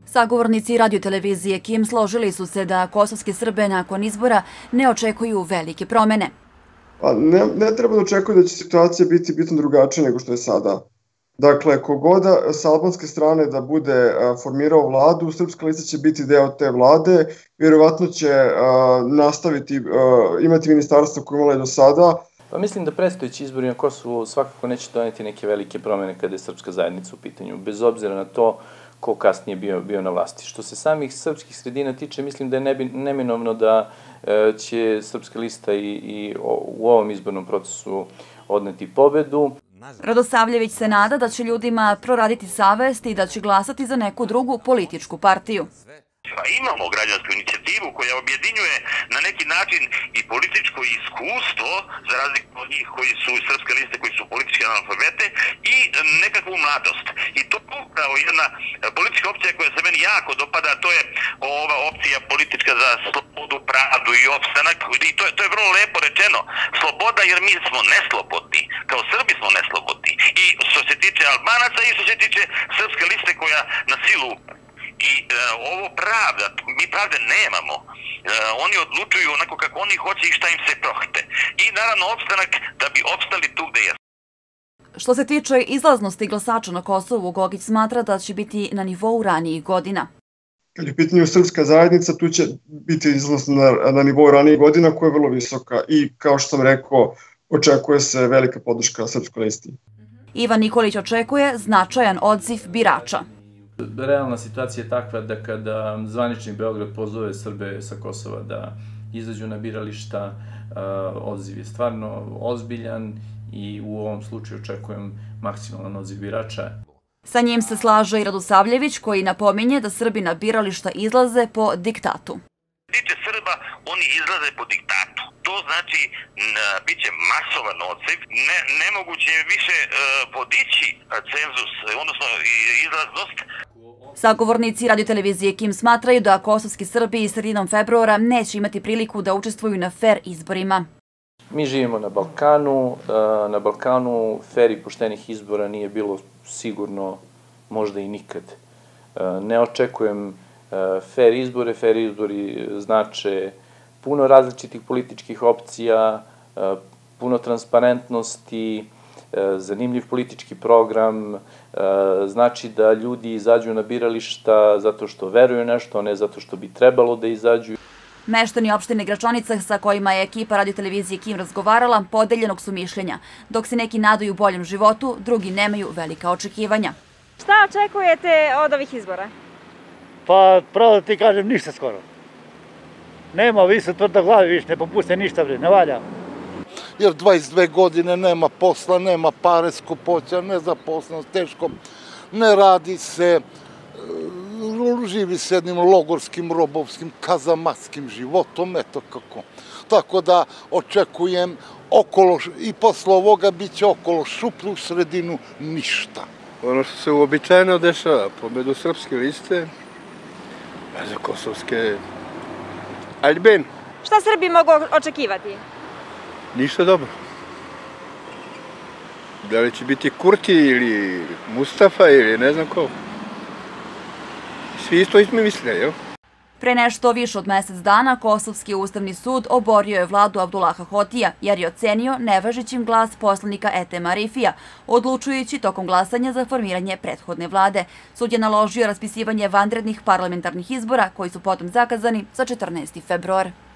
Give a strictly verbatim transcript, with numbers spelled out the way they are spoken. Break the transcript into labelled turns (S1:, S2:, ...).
S1: Sagovornici radiotelevizije Kim složili su se da kosovske Srbe nakon izbora ne očekuju velike promene.
S2: Ne, ne treba da očekuje da će situacija biti bitno drugačija nego što je sada. Dakle, kogoda sa albanske strane da bude formirao vladu, Srpska lista će biti deo te vlade, vjerovatno će nastaviti, imati ministarstvo koje imala je do sada.
S3: Pa mislim da predstojeći izbori na Kosovu svakako neće doneti neke velike promene kada je srpska zajednica u pitanju, bez obzira na to ko kasnije bio, bio na vlasti. Što se samih srpskih sredina tiče, mislim da je neminovno da će Srpska lista i, i u ovom izbornom procesu odneti pobedu.
S1: Radosavljević se nada da će ljudima proraditi savest i da će glasati za neku drugu političku partiju.
S4: Imamo građansku inicijativu koja objedinjuje na neki način i političko iskustvo, za razliku od njih koji su iz Srpske liste, koji su politički analfabete, i nekakvu mladost. I to je upravo jedna politička opcija koja se meni jako dopada, to je ova opcija politička za slobodu, pravdu i opstanak. I to je, to je vrlo lepo rečeno. Sloboda jer mi smo neslobodni. Kao Srbi smo neslobodni. I što se tiče Albanaca i što se tiče Srpske liste koja na silu. I e, ovo pravda, mi pravde nemamo. E, oni odlučuju onako kako oni hoće i šta im se prohte. I naravno opstanak da bi opstali tu gde je.
S1: Što se tiče izlaznosti glasača na Kosovu, Gogić smatra da će biti na nivou ranijih godina.
S2: Kad je u pitanju srpska zajednica, tu će biti izlaznost na, na nivou ranijih godina koja je vrlo visoka i kao što sam rekao, očekuje se velika podrška Srpskoj listi.
S1: Ivan Nikolić očekuje značajan odziv birača.
S3: Realna situacija je takva da kada zvanični Beograd pozove Srbe sa Kosova da izađu na birališta, odziv je stvarno ozbiljan i u ovom slučaju očekujem maksimalan odziv birača.
S1: Sa njim se slaže i Radosavljević koji napominje da Srbi na birališta izlaze po diktatu.
S4: Tiče Srba, oni izlaze po diktatu. To znači bit će masovan odziv, ne, nemoguće je više uh, podići cenzus, odnosno izlaznost.
S1: Sagovornici radiotelevizije Kim smatraju da kosovski Srbi sredinom februara neće imati priliku da učestvuju na fer izborima.
S3: Mi živimo na Balkanu, na Balkanu fer i poštenih izbora nije bilo sigurno možda i nikad. Ne očekujem fer izbore, fer izbori znače puno različitih političkih opcija, puno transparentnosti, zanimljiv politički program, znači da ljudi izađu na birališta zato što veruju nešto, a ne zato što bi trebalo da izađu.
S1: Meštani opštine Gračanica sa kojima je ekipa radiotelevizije Kim razgovarala podeljenog su mišljenja. Dok se neki nadaju boljem životu, drugi nemaju velika očekivanja.
S5: Šta očekujete od ovih izbora?
S6: Pa pravo da ti kažem ništa skoro. Nema, vi su tvrda glavi, viš, ne popuste ništa, ne valja.
S7: Jer dvadeset dve godine nema posla, nema pare, skupoća, nezaposlenost, teško, ne radi se, živi se jednim logorskim, robovskim, kazamatskim životom, eto kako. Tako da očekujem okolo, i posle ovoga bit će okolo šuplju sredinu ništa.
S8: Ono što se uobičajeno dešava, pobedu Srpske liste, a za kosovske Albin.
S5: Šta Srbi mogu očekivati?
S8: Ništa dobro. Da li će biti Kurti ili Mustafa ili ne znam ko. Svi isto ismi misle, jel?
S1: Pre nešto više od mesec dana Kosovski ustavni sud oborio je vladu Abdullaha Hotija jer je ocenio nevažećim glas poslanika Etema Arifija, odlučujući tokom glasanja za formiranje prethodne vlade. Sud je naložio raspisivanje vanrednih parlamentarnih izbora koji su potom zakazani za četrnaesti februar.